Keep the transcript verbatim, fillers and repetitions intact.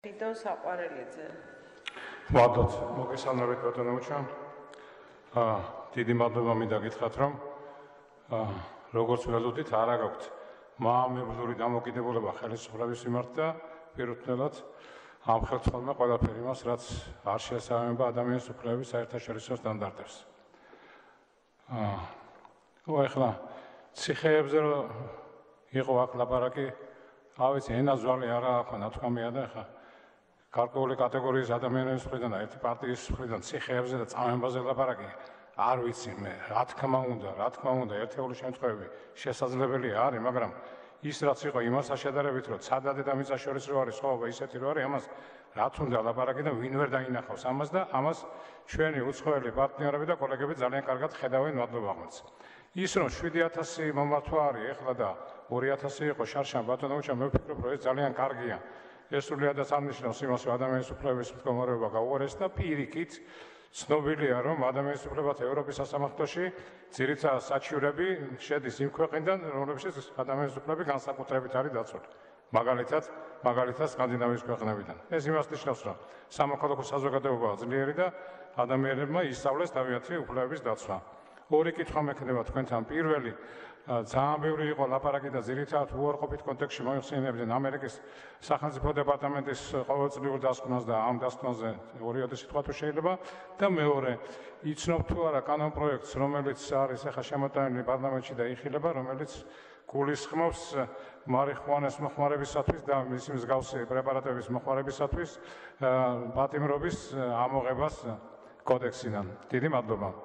Ridon Saparelidzე. Ვადოთ, მოგესალმებით ბატონოჩა. აა, დიდი მადლობა მინდა გითხრათ, რომ აა, როგორც ველოდით, არა გაქვთ მაამებლური დამოკიდებულება ხელისუფლების მიმართ და პირუთვნელად ამ ხელმძღვანელმა ყველაფერი მას, რაც არ შეესაბამება ადამიანის უფლებების საერთაშორისო სტანდარტებს. აა, ახლა ციხეებზე იყო აქ ლაპარაკი, ავიცი, ენაზვალი არა აქვს, ნათქვამია და ახლა გარკვეული კატეგორიის ადამიანების მხრიდან და ერთი პარტიის მხრიდან ციხეებზე და წამებაზე ლაპარაკი არ ვიცი მე, რა თქმა უნდა, რა თქმა უნდა, ერთეული შემთხვევები შესაძლებელია არის, მაგრამ ის რაც იყო იმასთან შედარებით, რომ ცადა დედამიწას შორის რო არის ხოვობა ისეთი რო არის, ამას რა თუნდა ლაპარაკი და ვინ ვერ დაინახავს ამას და ამას ჩვენი უცხოელი პარტნიორები და კოლეგები ძალიან კარგად ხედავენ, მადლობა აღმოჩნდა. ის რომ შვიდი ათასი მომართვა არის ეხლა და ორი ათასი იყო შარშან ბატონოჩა, მე ვფიქრობ, რომ ეს ძალიან კარგია. ეს სრულიადაც არნიშნავს იმას, რომ ადამიანის უფლებების მდგომარეობა გაუარეს და პირიქით ცნობილია, რომ ადამიანის უფლებათა ევროპის სასამართლოში ძირითადად საჩივრები შედის იმ ქვეყნიდან, რომლებშიც ადამიანის უფლებები განსაკუთრებით არის დაცული. მაგალითად, მაგალითად სკანდინავიის ქვეყნებიდან. ეს იმას ნიშნავს, რომ სამოქალაქო საზოგადოებაა ძლიერი და ადამიანებმა ისწავლეს თავიანთი უფლებების დაცვა. ორი კითხვა მექნება თქვენთან. პირველი, ძალიან ბევრი იყო ლაპარაკი და ძირითადად უარყოფით კონტექსტში მოიხსენიებდნენ ამერიკის სახელმწიფო დეპარტამენტის ყოველწლიურ დასკვნას და ამ დასკვნაზე ორიოდე სიტყვა თუ შეიძლება და მეორე, იცნობ თუ არა კანონპროექტს, რომელიც არის ახლა შემოტანილი პარლამენტში და იხილება, რომელიც გულისხმობს მარიხუანას მოხმარებისათვის და მისი მსგავსი პრეპარატების მოხმარებისათვის პატიმრობის ამოღებას კოდექსიდან. დიდი მადლობა.